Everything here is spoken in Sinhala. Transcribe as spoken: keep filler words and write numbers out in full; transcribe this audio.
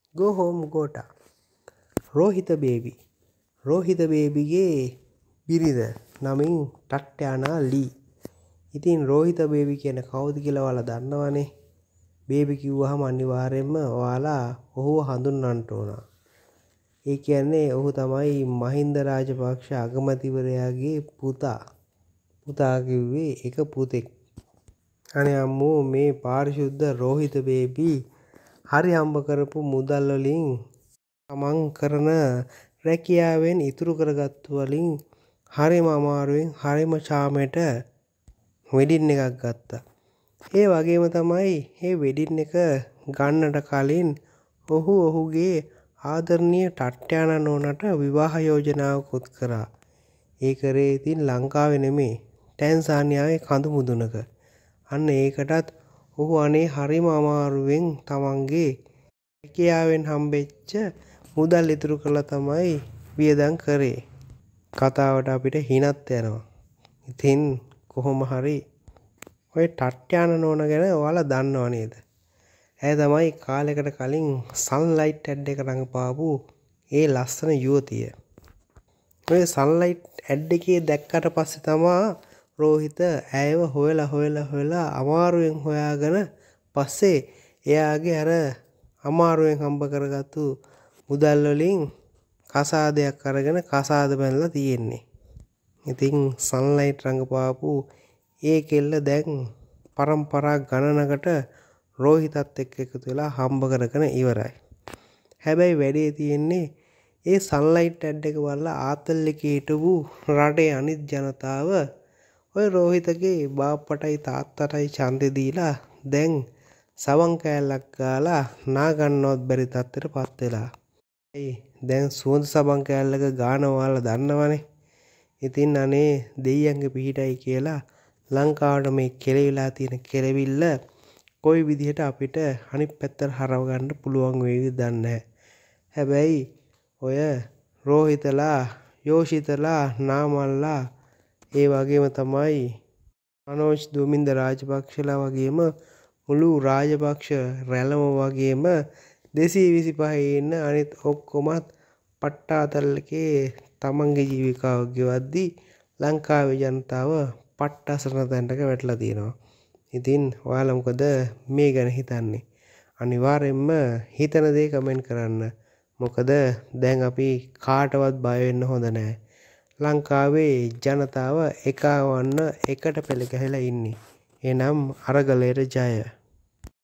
Go home Gota. Rohitha baby. Rohitha බේබිගේ බිරිඳ නමින් ටට්ටයානා ලී. ඉතින් රෝහිත බේබි කියන කවුද කියලා ඔයාලා දන්නවනේ. බේබි කිව්වහම අනිවාර්යයෙන්ම ඔයාලා ඔහුව හඳුන්වන්න ඕන. ඒ කියන්නේ ඔහු තමයි මහින්ද රාජපක්ෂ අගමැතිවරයාගේ පුතා. පුතා කිව්වේ එක පුතෙක්. අනේ අම්මෝ මේ පාරිශුද්ධ රෝහිත බේබි හරි හම්බ කරපු මුදල් වලින් තමන් කරන රැකියාවෙන් ඉතුරු කරගත්තු වලින් හරිම අමාරුවෙන් හරිම චාමයට වෙඩින් එකක් ගත්තා. ඒ වගේම තමයි මේ වෙඩින් එක ගන්නට කලින් ඔහු ඔහුගේ ආදරණීය ටට්ටයානා නෝනාට විවාහ යෝජනාවකුත් කරා. ඒ කරේ ඉතින් ලංකාවේ නෙමෙයි ටැන්සානියාවේ කඳු මුදුනක. අන්න ඒකටත් ඔහු අනේ හරිම අමාරුවෙන් තමන්ගේ රැකියාවෙන් හම්බෙච්ච මුදල් ඉතුරු කරලා තමයි වියදම් කරේ. කතාවට අපිට හිනත් යනවා. ඉතින් කොහොම හරි ඔය ටට්ටයානා නෝනා ගැන ඔයාලා දන්නව නේද? ඇය තමයි කාලයකට කලින් සන්ලයිට් ඇඩ් එක රඟපාපු ඒ ලස්සන යුවතිය. ඔය සන්ලයිට් ඇඩ් එකේ දැක්කට පස්සේ තමා රෝහිත ඇයව හොයලා හොයලා හොයලා අමාරුවෙන් හොයාගෙන පස්සේ එයාගේ අර අමාරුවෙන් හම්බ කරගත්තු මුදල් වලින් කසාදයක් අරගෙන කසාද බැඳලා තියෙන්නේ. ඉතින් සන්ලයිට් රඟපාපු ඒ කෙල්ල දැන් පරම්පරා ගණනකට රෝහිතත් එක්ක එකතු වෙලා හම්බ කරගෙන ඉවරයි. හැබැයි වැඩේ තියෙන්නේ ඒ සන්ලයිට් ඇඩ් එක බලලා ආතල් එකේ හිටපු රටේ අනිත් ජනතාව ඔය රෝහිතගේ බාප්පටයි තාත්තටයි ඡන්දෙ දීලා දැන් සවන් කෑල්ලක් ගාලා නා ගන්නවත් බැරි තත්ත්වයටපත් වෙලා. ඒ දැන් සුවඳ සබන් කෑල්ලක ගාන ඔයාලා දන්නවනේ. ඉතින් අනේ දෙයියන්ගේ පිහිටයි කියලා ලංකාවට මේ කෙලවිලා තියෙන කෙලවිල්ල කොයි විදිහට අපිට අනිත් පැත්තට හරව ගන්න පුළුවන් වේවිද දන්නේ නැහැ. හැබැයි ඔය රෝහිතලා, යෝෂිතලා, නාමල්ලා ඒ වගේම තමයි මනෝජ් දුමින්ද රාජපක්ෂලා වගේම මුළු රාජපක්ෂ රැළම වගේම දෙසිය විසිපහේ ඉන්න අනිත් ඔක්කොමත් පට්ටාතල්ලකේ තමන්ගේ ජීවිකාව ගෙවද්දී ලංකාවේ ජනතාව පට්ට අසරණ තැනක වැටලා තියෙනවා. ඉතින් ඔයාලා මොකද මේ ගැන හිතන්නේ? අනිවාර්යයෙන්ම හිතන දේ කමෙන්ට් කරන්න. මොකද දැන් අපි කාටවත් බය වෙන්න හොඳ නැහැ. ලංකාවේ ජනතාව එකවන්න එකට පෙළ ගැහිලා ඉන්නේ. එනම් අරගලයට ජය.